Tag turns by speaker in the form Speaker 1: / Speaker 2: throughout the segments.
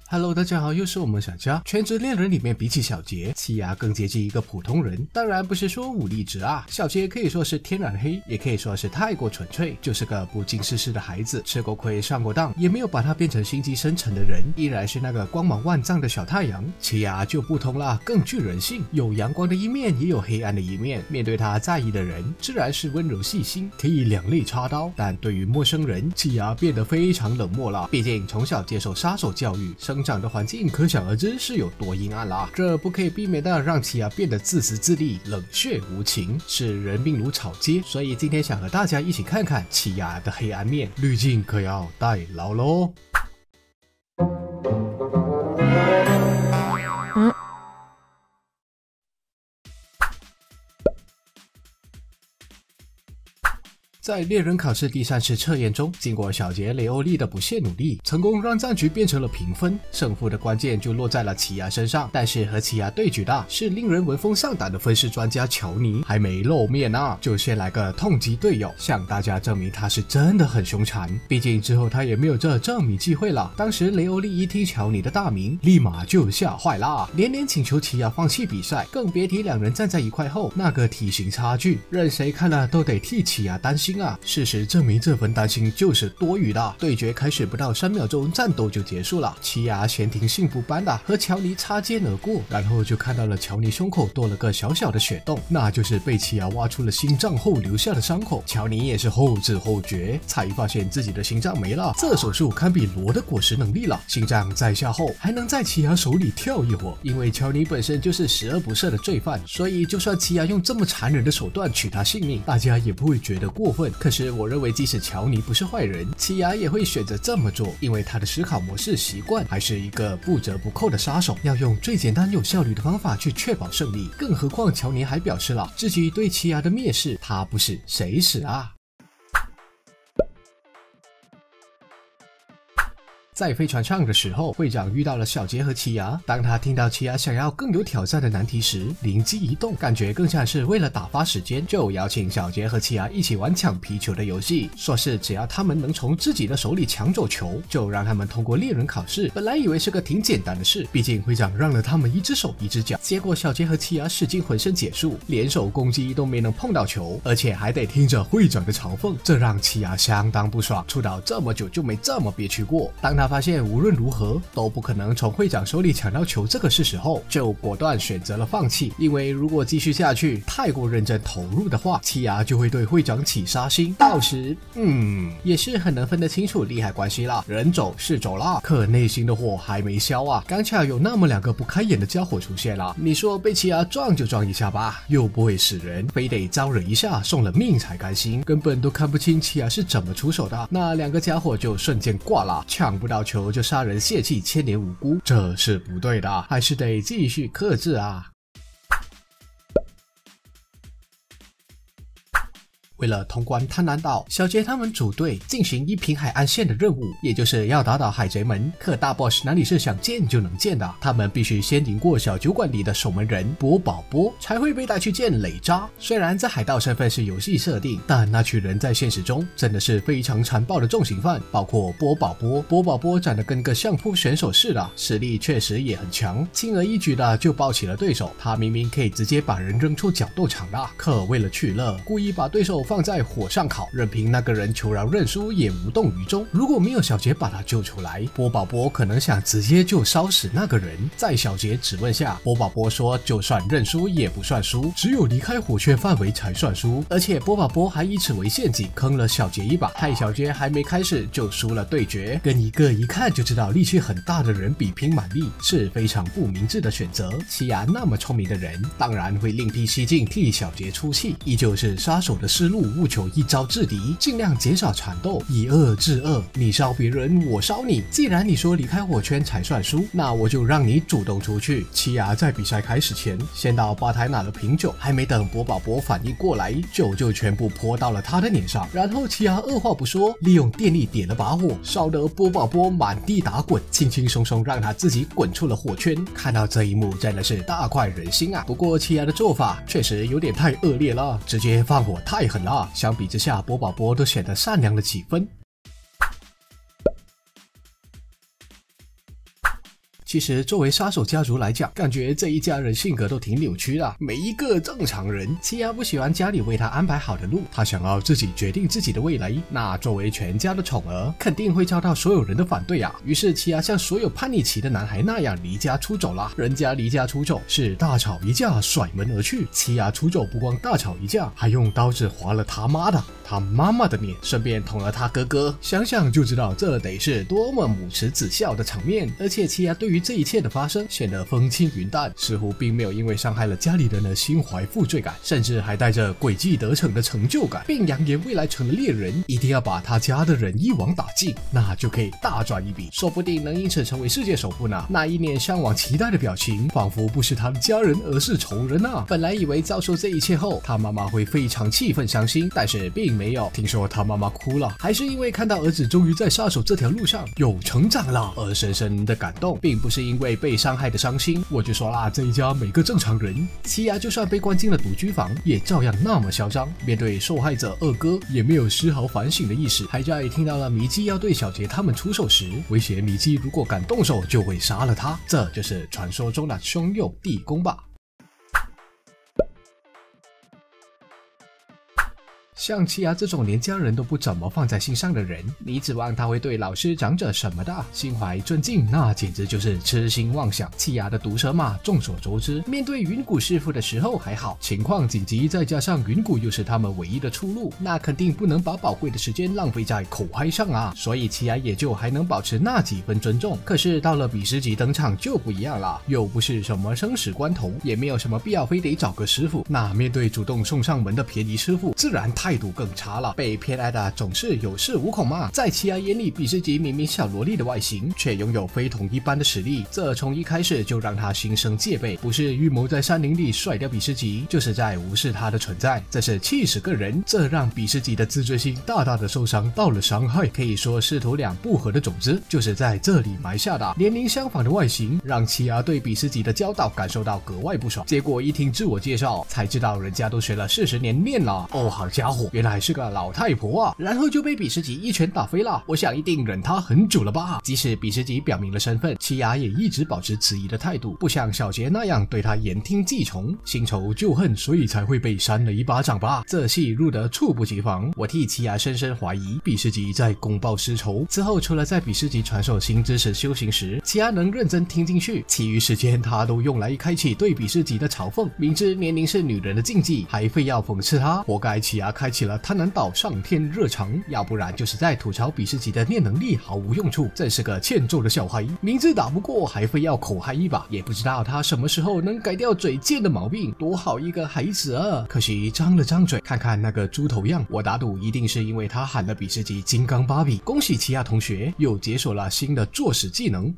Speaker 1: Hello， 大家好，又是我们小佳。全职猎人里面，比起小杰，奇亚更接近一个普通人。当然不是说武力值啊，小杰可以说是天然黑，也可以说是太过纯粹，就是个不经世事的孩子，吃过亏上过当，也没有把他变成心机深沉的人，依然是那个光芒万丈的小太阳。奇亚就不同啦，更具人性，有阳光的一面，也有黑暗的一面。面对他在意的人，自然是温柔细心，可以两肋插刀，但对于陌生人，奇亚变得非常冷漠了。毕竟从小接受杀手教育，生长的环境可想而知是有多阴暗啦。这不可以避免的让奇亚变得自私自利、冷血无情，视人命如草芥。所以今天想和大家一起看看奇亚的黑暗面，滤镜可要带牢喽。在猎人考试第3次测验中，经过小杰雷欧利的不懈努力，成功让战局变成了平分，胜负的关键就落在了奇亚身上。但是和奇亚对局的是令人闻风丧胆的分尸专家乔尼，还没露面啊，就先来个痛击队友，向大家证明他是真的很凶残。毕竟之后他也没有这证明机会了。当时雷欧利一听乔尼的大名，立马就吓坏啦，连连请求奇亚放弃比赛，更别提两人站在一块后那个体型差距，任谁看了都得替奇亚担心。事实证明这份担心就是多余的。对决开始不到3秒钟，战斗就结束了。奇亚闲庭信步般的和乔尼擦肩而过，然后就看到了乔尼胸口多了个小小的血洞，那就是被奇亚挖出了心脏后留下的伤口。乔尼也是后知后觉，才发现自己的心脏没了，这手术堪比罗的果实能力了。心脏在下后还能在奇亚手里跳一会儿，因为乔尼本身就是十恶不赦的罪犯，所以就算奇亚用这么残忍的手段取他性命，大家也不会觉得过分。可是我认为即使乔尼不是坏人，奇亚也会选择这么做，因为他的思考模式习惯还是一个不折不扣的杀手，要用最简单有效率的方法去确保胜利。更何况乔尼还表示了自己对奇亚的蔑视，他不死谁死啊。在飞船上的时候，会长遇到了小杰和奇亚。当他听到奇亚想要更有挑战的难题时，灵机一动，感觉更像是为了打发时间，就邀请小杰和奇亚一起玩抢皮球的游戏，说是只要他们能从自己的手里抢走球，就让他们通过猎人考试。本来以为是个挺简单的事，毕竟会长让了他们一只手一只脚。结果小杰和奇亚使尽浑身解数，联手攻击都没能碰到球，而且还得听着会长的嘲讽，这让奇亚相当不爽。出道这么久就没这么憋屈过。当他发现无论如何都不可能从会长手里抢到球这个事实后，就果断选择了放弃。因为如果继续下去，太过认真投入的话，奇亚就会对会长起杀心，到时也是很能分得清楚利害关系啦。人走是走啦，可内心的火还没消啊。刚巧有那么2个不开眼的家伙出现了，你说被奇亚撞就撞一下吧，又不会死人，非得招惹一下送了命才甘心，根本都看不清奇亚是怎么出手的。那2个家伙就瞬间挂了，抢不到球就杀人泄气，牵连无辜，这是不对的，还是得继续克制啊。为了通关贪婪岛，小杰他们组队进行一平海岸线的任务，也就是要打倒海贼们。可大 boss 哪里是想见就能见的，他们必须先赢过小酒馆里的守门人波宝波，才会被带去见磊渣。虽然在海盗身份是游戏设定，但那群人在现实中真的是非常残暴的重刑犯，包括波宝波。波宝波长得跟个相扑选手似的，实力确实也很强，轻而易举的就抱起了对手。他明明可以直接把人扔出角斗场的，可为了取乐，故意把对手放在火上烤，任凭那个人求饶认输也无动于衷。如果没有小杰把他救出来，波宝波可能想直接就烧死那个人。在小杰质问下，波宝波说就算认输也不算输，只有离开火圈范围才算输。而且波宝波还以此为陷阱坑了小杰一把，害小杰还没开始就输了对决，跟一个一看就知道力气很大的人比拼蛮力，是非常不明智的选择。奇亚那么聪明的人，当然会另辟蹊径替小杰出气，依旧是杀手的思路，务求一招制敌，尽量减少缠斗，以恶制恶，你烧别人我烧你。既然你说离开火圈才算输，那我就让你主动出去。奇亚在比赛开始前先到吧台拿了瓶酒，还没等波宝波反应过来，酒就全部泼到了他的脸上。然后奇亚二话不说，利用电力点了把火，烧得波宝波满地打滚，轻轻松松让他自己滚出了火圈。看到这一幕真的是大快人心啊！不过奇亚的做法确实有点太恶劣了，直接放火太狠了。相比之下，波宝波都显得善良了几分。 其实作为杀手家族来讲，感觉这一家人性格都挺扭曲的，没一个正常人。奇亚不喜欢家里为他安排好的路，他想要自己决定自己的未来。那作为全家的宠儿，肯定会遭到所有人的反对啊。于是奇亚像所有叛逆期的男孩那样离家出走了。人家离家出走是大吵一架甩门而去，奇亚出走不光大吵一架，还用刀子划了他妈妈的脸，顺便捅了他哥哥。想想就知道这得是多么母慈子孝的场面。而且奇亚对于这一切的发生显得风轻云淡，似乎并没有因为伤害了家里人而心怀负罪感，甚至还带着诡计得逞的成就感，并扬言未来成了猎人，一定要把他家的人一网打尽，那就可以大赚一笔，说不定能因此成为世界首富呢。那一脸向往期待的表情，仿佛不是他的家人，而是仇人啊！本来以为遭受这一切后，他妈妈会非常气愤伤心，但是并没有。听说他妈妈哭了，还是因为看到儿子终于在杀手这条路上有成长了而深深的感动，并不是因为被伤害的伤心。我就说啦，这一家每个正常人，奇亚就算被关进了独居房，也照样那么嚣张，面对受害者二哥也没有丝毫反省的意识。还在听到了迷姬要对小杰他们出手时，威胁迷姬如果敢动手就会杀了他，这就是传说中的兄友弟恭吧。像奇亚这种连家人都不怎么放在心上的人，你指望他会对老师长者什么的心怀尊敬，那简直就是痴心妄想。奇亚的毒蛇马众所周知，面对云谷师傅的时候还好，情况紧急，再加上云谷又是他们唯一的出路，那肯定不能把宝贵的时间浪费在口嗨上啊，所以奇亚也就还能保持那几分尊重。可是到了比斯吉登场就不一样了，又不是什么生死关头，也没有什么必要非得找个师傅，那面对主动送上门的便宜师傅，自然态度更差了。被偏爱的总是有恃无恐嘛。在奇亚眼里，比斯吉明明小萝莉的外形，却拥有非同一般的实力，这从一开始就让他心生戒备。不是预谋在山林里甩掉比斯吉，就是在无视他的存在，这是气死个人。这让比斯吉的自尊心大大的受伤，到了伤害。可以说师徒俩不合的种子就是在这里埋下的。年龄相仿的外形让奇亚对比斯吉的教导感受到格外不爽。结果一听自我介绍，才知道人家都学了40年念了。哦，好家伙，原来是个老太婆啊！然后就被比斯吉一拳打飞了。我想一定忍他很久了吧。即使比斯吉表明了身份，奇亚也一直保持质疑的态度，不像小杰那样对他言听计从，新仇旧恨，所以才会被扇了一巴掌吧。这戏入得猝不及防，我替奇亚深深怀疑比斯吉在公报私仇。之后除了在比斯吉传授新知识修行时，奇亚能认真听进去，其余时间他都用来开启对比斯吉的嘲讽。明知年龄是女人的禁忌，还非要讽刺他，活该奇亚开启了贪婪岛上天热肠，要不然就是在吐槽比斯吉的念能力毫无用处，真是个欠揍的小孩。明知打不过还非要口嗨一把，也不知道他什么时候能改掉嘴贱的毛病，多好一个孩子啊！可惜张了张嘴，看看那个猪头样，我打赌一定是因为他喊了比斯吉金刚芭比。恭喜奇亚同学又解锁了新的作死技能。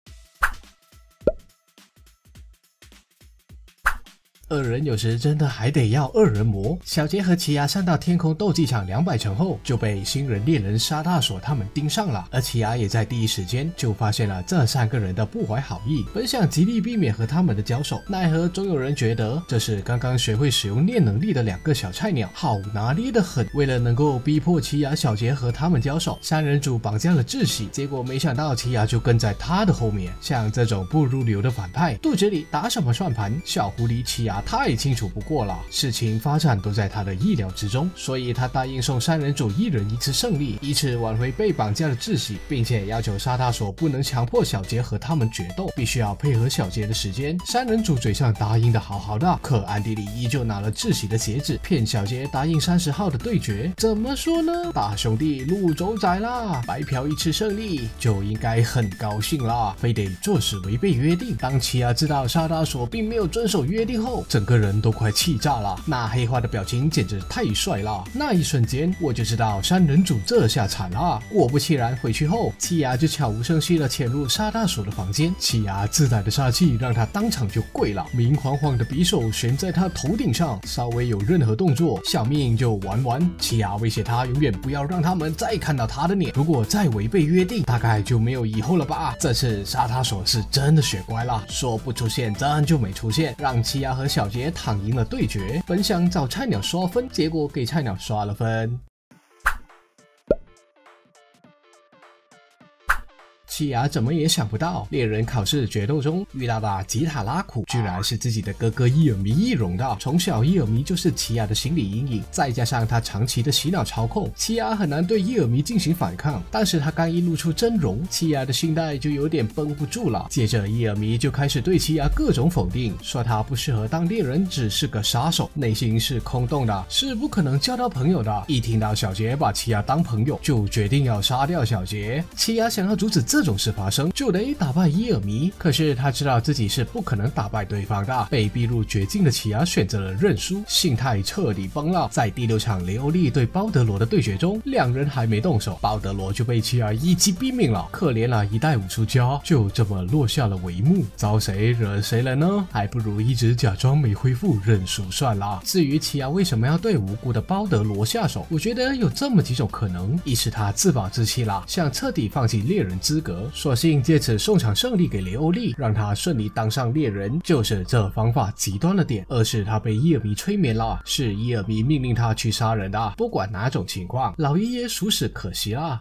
Speaker 1: 二人有时真的还得要二人磨。小杰和奇亚上到天空斗技场200层后，就被新人猎人沙大索他们盯上了，而奇亚也在第一时间就发现了这3个人的不怀好意，本想极力避免和他们的交手，奈何总有人觉得这是刚刚学会使用念能力的2个小菜鸟，好拿捏的很。为了能够逼迫奇亚、小杰和他们交手，3人组绑架了窒息，结果没想到奇亚就跟在他的后面。像这种不入流的反派，肚子里打什么算盘？小狐狸奇亚太清楚不过了，事情发展都在他的意料之中，所以他答应送3人组1人1次胜利，以此挽回被绑架的窒息，并且要求沙大索不能强迫小杰和他们决斗，必须要配合小杰的时间。3人组嘴上答应的好好的，可暗地里依旧拿了窒息的截止，骗小杰答应30号的对决。怎么说呢？大兄弟路走窄啦，白嫖1次胜利就应该很高兴啦，非得作死违背约定。当奇亚知道沙大索并没有遵守约定后，整个人都快气炸了，那黑化的表情简直太帅了。那一瞬间我就知道3人组这下惨了。果不其然，回去后奇亚就悄无声息地潜入沙大索的房间，奇亚自带的杀气让他当场就跪了，明晃晃的匕首悬在他头顶上，稍微有任何动作小命就完完。奇亚威胁他永远不要让他们再看到他的脸，如果再违背约定，大概就没有以后了吧。这次沙大索是真的学乖了，说不出现真就没出现，让奇亚和小杰躺赢了对决。本想找菜鸟刷分，结果给菜鸟刷了分。 奇亚怎么也想不到，猎人考试决斗中遇到的吉塔拉库居然是自己的哥哥伊尔迷易容的。从小伊尔迷就是奇亚的心理阴影，再加上他长期的洗脑操控，奇亚很难对伊尔迷进行反抗。但是他刚一露出真容，奇亚的心态就有点绷不住了。接着伊尔迷就开始对奇亚各种否定，说他不适合当猎人，只是个杀手，内心是空洞的，是不可能交到朋友的。一听到小杰把奇亚当朋友，就决定要杀掉小杰。奇亚想要阻止这种事发生，就得打败伊尔迷。可是他知道自己是不可能打败对方的，被逼入绝境的奇亚选择了认输，心态彻底崩了。在第6场雷欧利对鲍德罗的对决中，两人还没动手，鲍德罗就被奇亚一击毙命了。可怜了一代武术家，就这么落下了帷幕。招谁惹谁了呢？还不如一直假装没恢复，认输算了。至于奇亚为什么要对无辜的鲍德罗下手，我觉得有这么几种可能：一是他自暴自弃了，想彻底放弃猎人资格，索性借此送场胜利给雷欧利，让他顺利当上猎人，就是这方法极端了点；二是他被伊尔迷催眠了，是伊尔迷命令他去杀人的。不管哪种情况，老爷爷属实可惜啦。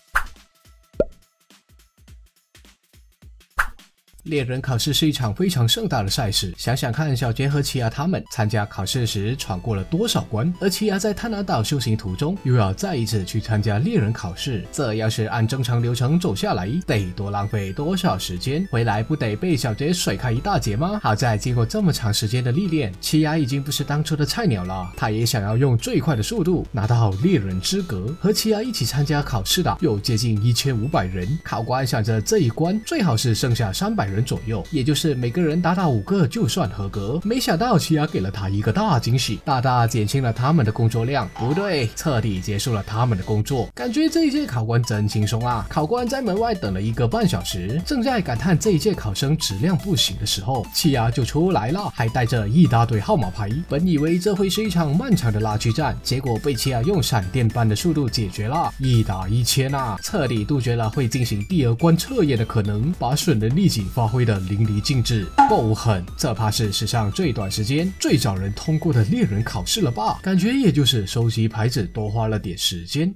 Speaker 1: 猎人考试是一场非常盛大的赛事，想想看，小杰和奇亚他们参加考试时闯过了多少关，而奇亚在探拿岛修行途中又要再一次去参加猎人考试，这要是按正常流程走下来，得多浪费多少时间？回来不得被小杰甩开一大截吗？好在经过这么长时间的历练，奇亚已经不是当初的菜鸟了，他也想要用最快的速度拿到猎人资格。和奇亚一起参加考试的有接近1500人，考官想着这一关最好是剩下300人左右，也就是每个人打倒5个就算合格。没想到奇亚给了他一个大惊喜，大大减轻了他们的工作量，不对，彻底结束了他们的工作。感觉这一届考官真轻松啊！考官在门外等了1个半小时，正在感叹这一届考生质量不行的时候，奇亚就出来了，还带着一大堆号码牌。本以为这会是一场漫长的拉锯战，结果被奇亚用闪电般的速度解决了，1打1000啊！彻底杜绝了会进行第2关测验的可能，把损人利己发挥的淋漓尽致，够狠！这怕是史上最短时间最早人通过的猎人考试了吧？感觉也就是收集牌子多花了点时间。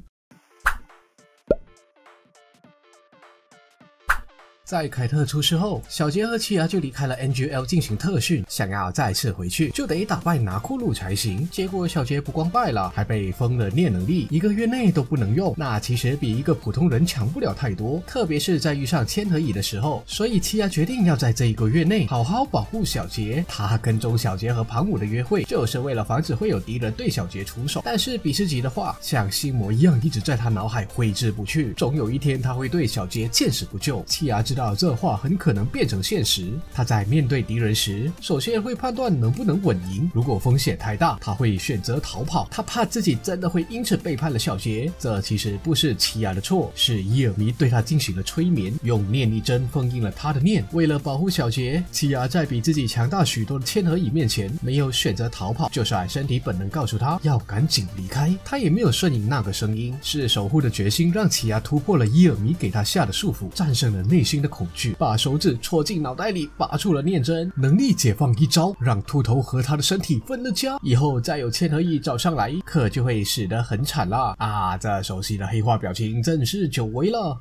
Speaker 1: 在凯特出事后，小杰和奇亚就离开了 NGL 进行特训，想要再次回去就得打败拿库鲁才行。结果小杰不光败了，还被封了念能力，1个月内都不能用。那其实比一个普通人强不了太多，特别是在遇上千和乙的时候。所以奇亚决定要在这1个月内好好保护小杰。他跟踪小杰和庞姆的约会，就是为了防止会有敌人对小杰出手。但是比斯吉的话像心魔一样一直在他脑海挥之不去，总有一天他会对小杰见死不救。奇亚知道这话很可能变成现实，他在面对敌人时，首先会判断能不能稳赢，如果风险太大，他会选择逃跑。他怕自己真的会因此背叛了小杰，这其实不是奇亚的错，是伊尔迷对他进行了催眠，用念力针封印了他的念。为了保护小杰，奇亚在比自己强大许多的千和乙面前没有选择逃跑，就算身体本能告诉他要赶紧离开，他也没有顺应那个声音。是守护的决心让奇亚突破了伊尔迷给他下的束缚，战胜了内心的恐惧，把手指戳进脑袋里，拔出了念针，能力解放一招，让秃头和他的身体分了家。以后再有千和乙找上来，可就会死得很惨了啊！这熟悉的黑化表情真是久违了。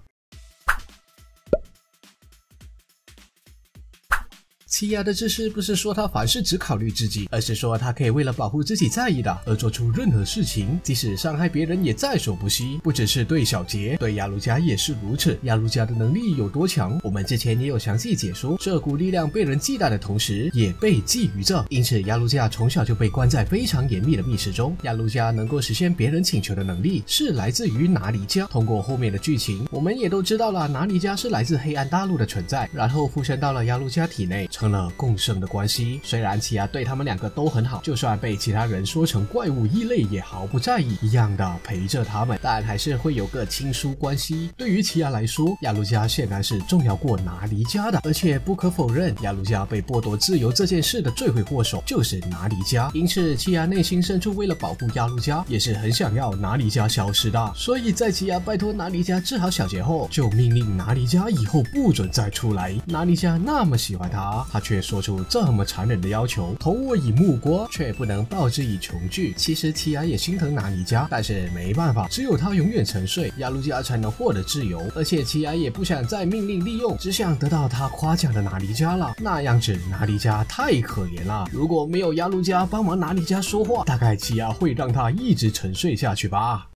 Speaker 1: 奇亚的自私不是说他凡事只考虑自己，而是说他可以为了保护自己在意的而做出任何事情，即使伤害别人也在所不惜。不只是对小杰，对亚鲁加也是如此。亚鲁加的能力有多强，我们之前也有详细解说。这股力量被人忌惮的同时，也被觊觎着，因此亚鲁加从小就被关在非常严密的密室中。亚鲁加能够实现别人请求的能力，是来自于拿尼加。通过后面的剧情，我们也都知道了，拿尼加是来自黑暗大陆的存在，然后附身到了亚鲁加体内，成了共生的关系。虽然奇亚对他们2个都很好，就算被其他人说成怪物异类也毫不在意，一样的陪着他们，但还是会有个亲疏关系。对于奇亚来说，亚鲁加显然是重要过拿尼加的，而且不可否认，亚鲁加被剥夺自由这件事的罪魁祸首就是拿尼加。因此奇亚内心深处为了保护亚鲁加，也是很想要拿尼加消失的。所以在奇亚拜托拿尼加治好小杰后，就命令拿尼加以后不准再出来。拿尼加那么喜欢他， 他却说出这么残忍的要求，投我以木锅，却不能报之以琼琚。其实奇亚也心疼纳尼加，但是没办法，只有他永远沉睡，雅鲁加才能获得自由。而且奇亚也不想再命令利用，只想得到他夸奖的纳尼加了。那样子纳尼加太可怜了，如果没有雅鲁加帮忙纳尼加说话，大概奇亚会让他一直沉睡下去吧。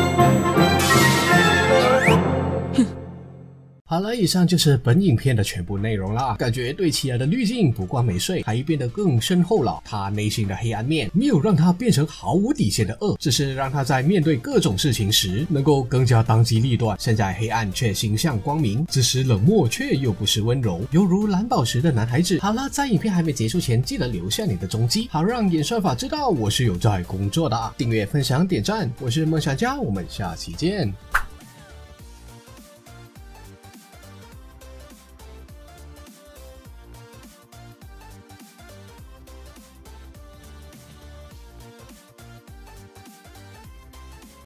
Speaker 1: 好了，以上就是本影片的全部内容啦。感觉对奇亚的滤镜不光没睡，还变得更深厚了。他内心的黑暗面没有让他变成毫无底线的恶，只是让他在面对各种事情时能够更加当机立断。身在黑暗却心向光明，自私冷漠却又不失温柔，犹如蓝宝石的男孩子。好了，在影片还没结束前，记得留下你的踪迹，好让演算法知道我是有在工作的。订阅、分享、点赞，我是梦想家，我们下期见。